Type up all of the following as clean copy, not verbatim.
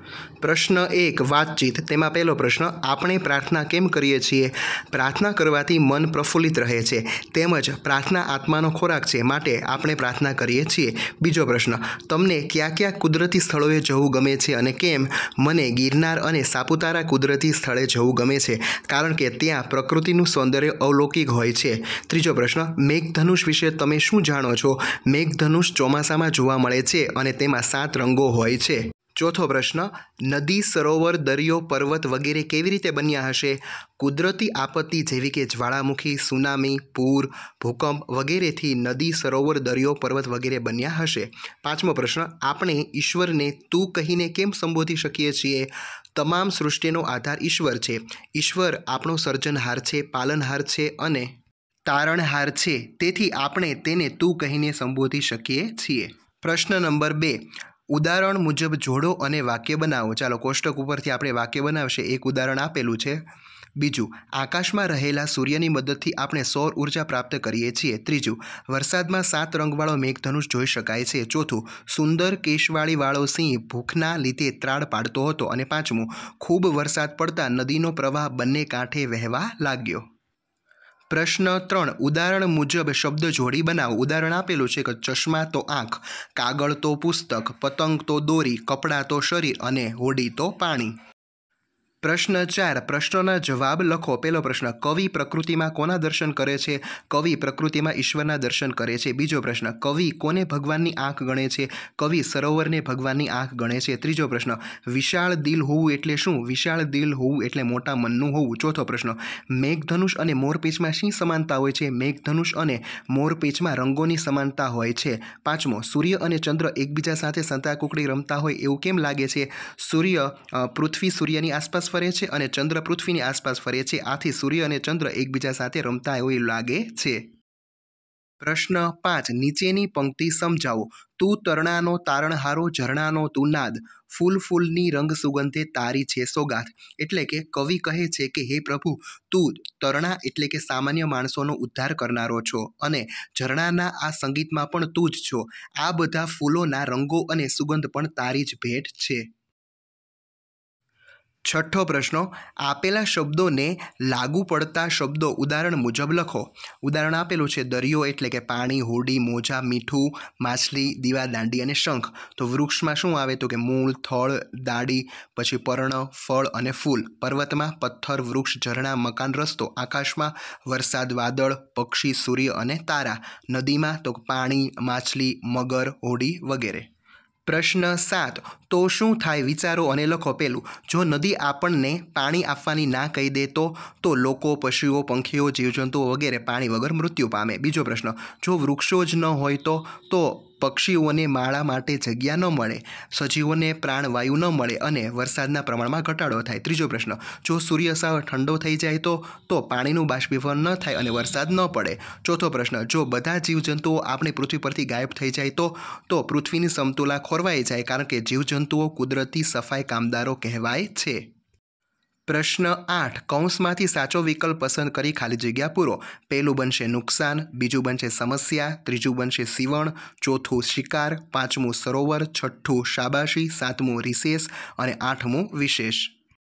પ્રશ્ન 1 વાતચીત। તેમાં પહેલો પ્રશ્ન, આપણે પ્રાર્થના કેમ કરીએ છીએ? પ્રાર્થના કરવાથી મન પ્રફુલ્લિત રહે છે, તેમજ પ્રાર્થના આત્માનો ખોરાક છે, માટે આપણે પ્રાર્થના કરીએ છીએ। બીજો પ્રશ્ન, તમને કયા કયા કુદરતી સ્થળોએ જવું ગમે છે અને કેમ? મને ગિરનાર અને સાપુતારા કુદરતી સ્થળે જવું ગમે છે, કારણ કે ત્યાં પ્રકૃતિનું સૌંદર્ય અલૌકિક હોય છે। ત્રીજો પ્રશ્ન, મેઘધનુષ વિશે તમે શું જાણો છો? મેઘધનુષ ચોમાસામાં જોવા મળે છે અને તેમાં 7 રંગો હોય છે। ચોથો પ્રશ્ન, નદી, સરોવર, દરિયો, પર્વત વગેરે કેવી રીતે બન્યા હશે? કુદરતી આપત્તિ જેવી કે જ્વાળામુખી, સુનામી, પૂર, ભૂકંપ વગેરેથી નદી, સરોવર, દરિયો, પર્વત વગેરે બન્યા હશે। પાંચમો પ્રશ્ન, આપણે ઈશ્વરને તું કહીને કેમ સંબોધી શકીએ છીએ? તમામ સૃષ્ટિનો આધાર ઈશ્વર છે। ઈશ્વર આપણો સર્જનહાર છે, પાલનહાર છે અને તારણહાર છે, તેથી આપણે તેને તું કહીને સંબોધી શકીએ છીએ। પ્રશ્ન નંબર 2, ઉદાહરણ મુજબ જોડો અને વાક્ય બનાવો। ચાલો કોષ્ટક ઉપરથી આપણે વાક્ય બનાવશે। એક ઉદાહરણ આપેલું છે। બીજું, આકાશમાં રહેલા સૂર્યની મદદથી આપણે સૌર ઉર્જા પ્રાપ્ત કરીએ છીએ। ત્રીજું, વરસાદમાં 7 રંગવાળો મેઘધનુષ જોઈ શકાય છે। ચોથું, સુંદર કેશવાળીવાળો સિંહ ભૂખના લીધે ત્રાડ પાડતો હતો। અને પાંચમું, ખૂબ વરસાદ પડતા નદીનો પ્રવાહ બંને કાંઠે વહેવા લાગ્યો। પ્રશ્ન 3, ઉદાહરણ મુજબ શબ્દ જોડી બનાવો। ઉદાહરણ આપેલું છે કે ચશ્મા તો આંખ, કાગળ તો પુસ્તક, પતંગ તો દોરી, કપડાં તો શરીર અને હોડી તો પાણી। પ્રશ્ન 4, પ્રશ્નોના જવાબ લખો। પહેલો પ્રશ્ન, કવિ પ્રકૃતિમાં કોના દર્શન કરે છે? કવિ પ્રકૃતિમાં ઈશ્વરના દર્શન કરે છે। બીજો પ્રશ્ન, કવિ કોને ભગવાનની આંખ ગણે છે? કવિ સરોવરને ભગવાનની આંખ ગણે છે। ત્રીજો પ્રશ્ન, વિશાળ દિલ હોવું એટલે શું? વિશાળ દિલ હોવું એટલે મોટા મનનું હોવું। ચોથો પ્રશ્ન, મેઘધનુષ અને મોરપીંછમાં શી સમાનતા હોય છે? મેઘધનુષ અને મોરપીંછમાં રંગોની સમાનતા હોય છે। પાંચમો, સૂર્ય અને ચંદ્ર એકબીજા સાથે સંતાકુકડી રમતા હોય એવું કેમ લાગે છે? પૃથ્વી સૂર્યની આસપાસ ફરે છે અને ચંદ્ર પૃથ્વીની આસપાસ ફરે છે, આથી સૂર્ય અને ચંદ્ર એકબીજા સાથે રમતા એવું લાગે છે। પ્રશ્ન 5, નીચેની પંક્તિ સમજાવો। તું તરણાનો તારણહારો, ઝરણાનો તું નાદ, ફૂલ ફૂલની રંગ સુગંધે તારી છે સોગાથ। એટલે કે કવિ કહે છે કે હે પ્રભુ, તું તરણા એટલે કે સામાન્ય માણસોનો ઉદ્ધાર કરનારો છો અને ઝરણાના આ સંગીતમાં પણ તું જ છો। આ બધા ફૂલોના રંગો અને સુગંધ પણ તારી જ ભેટ છે। છઠ્ઠો પ્રશ્ન, આપેલા શબ્દોને લાગુ પડતા શબ્દો ઉદાહરણ મુજબ લખો। ઉદાહરણ આપેલું છે, દરિયો એટલે કે પાણી, હોડી, મોજા, મીઠું, માછલી, દીવાદાંડી અને શંખ। તો વૃક્ષમાં શું આવે? તો કે મૂળ, થળ, દાડી, પછી પર્ણ, ફળ અને ફૂલ। પર્વતમાં પથ્થર, વૃક્ષ, ઝરણા, મકાન, રસ્તો। આકાશમાં વરસાદ, વાદળ, પક્ષી, સૂર્ય અને તારા। નદીમાં તો પાણી, માછલી, મગર, હોડી વગેરે। પ્રશ્ન 7, તો શું થાય? વિચારો અને લખો। પહેલું, જો નદી આપણને પાણી આપવાની ના કહી દે તો લોકો, પશુઓ, પંખીઓ, જીવજંતુઓ વગેરે પાણી વગર મૃત્યુ પામે। બીજો પ્રશ્ન, જો વૃક્ષો જ ન હોય તો પક્ષીઓને માળા માટે જગ્યા ન મળે, સજીવોને પ્રાણવાયુ ન મળે અને વરસાદના પ્રમાણમાં ઘટાડો થાય। ત્રીજો પ્રશ્ન, જો સૂર્ય સાવ ઠંડો થઈ જાય તો પાણીનું બાષ્પીભવન ન થાય અને વરસાદ ન પડે। ચોથો પ્રશ્ન, જો બધા જીવજંતુઓ આપણી પૃથ્વી પરથી ગાયબ થઈ જાય તો પૃથ્વીની સમતુલા ખોરવાઈ જાય, કારણ કે જીવજંતુઓ કુદરતી સફાઈ કામદારો કહેવાય છે। પ્રશ્ન 8, કૌંસમાંથી સાચો વિકલ્પ પસંદ કરી ખાલી જગ્યા પૂરો। પહેલું બનશે નુકસાન, બીજું બનશે સમસ્યા, ત્રીજું બનશે સીવણ, ચોથું શિકાર, પાંચમું સરોવર, છઠ્ઠું શાબાશી, સાતમું રિસેસ અને આઠમું વિશેષ।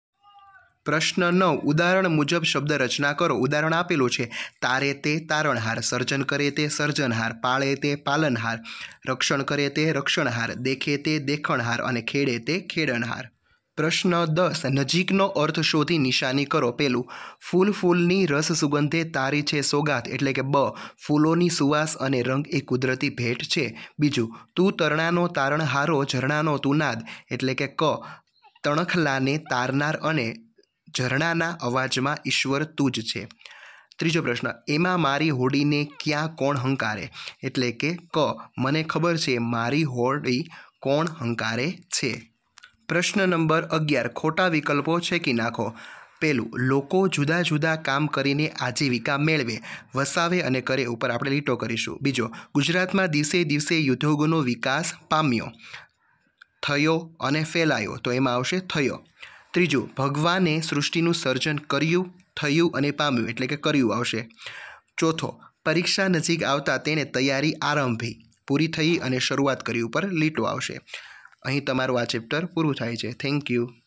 પ્રશ્ન 9, ઉદાહરણ મુજબ શબ્દ રચના કરો। ઉદાહરણ આપેલું છે, તારે તે તારણહાર, સર્જન કરે તે સર્જનહાર, પાળે તે પાલનહાર, રક્ષણ કરે તે રક્ષણહાર, દેખે તે દેખણહાર અને ખેડે તે ખેડનહાર। પ્રશ્ન 10, નજીકનો અર્થ શોધી નિશાની કરો। પહેલું, ફૂલ ફૂલની રસ સુગંધે તારી છે સોગાથ, એટલે કે ફૂલોની સુવાસ અને રંગ એ કુદરતી ભેટ છે। બીજું, તું તરણાનો તારણહારો, ઝરણાનો તું નાદ, એટલે કે તણખલાને તારનાર અને ઝરણાના અવાજમાં ઈશ્વર તું જ છે। ત્રીજો પ્રશ્ન, એમાં મારી હોડીને ક્યાં કોણ હંકારે, એટલે કે મને ખબર છે મારી હોડી કોણ હંકારે છે। પ્રશ્ન નંબર 11, ખોટા વિકલ્પો છેકી નાખો। પહેલું, લોકો જુદા જુદા કામ કરીને આજીવિકા મેળવે, વસાવે અને કરે ઉપર આપણે લીટો કરીશું। બીજો, ગુજરાતમાં દિવસે દિવસે ઉદ્યોગોનો વિકાસ પામ્યો, થયો અને ફેલાયો, તો એમાં આવશે થયો। ત્રીજું, ભગવાને સૃષ્ટિનું સર્જન કર્યું, થયું અને પામ્યું, એટલે કે કર્યું આવશે। ચોથો, પરીક્ષા નજીક આવતા તેણે તૈયારી આરંભી, પૂરી થઈ અને શરૂઆત કરી ઉપર લીટો આવશે। અહીં તમારું આ ચેપ્ટર પૂરું થાય છે. Thank you.